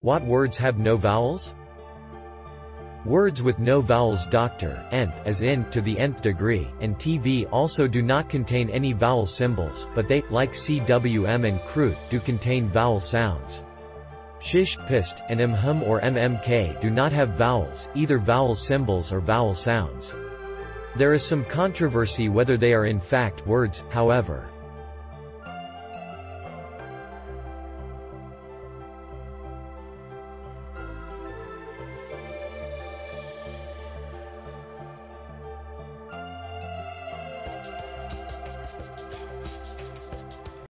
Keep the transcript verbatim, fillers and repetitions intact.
What words have no vowels? Words with no vowels doctor, nth as in, to the nth degree, and tv also do not contain any vowel symbols, but they, like cwm and crwth, do contain vowel sounds. Shish, psst, and mhm or mmk do not have vowels, either vowel symbols or vowel sounds. There is some controversy whether they are in fact words, however.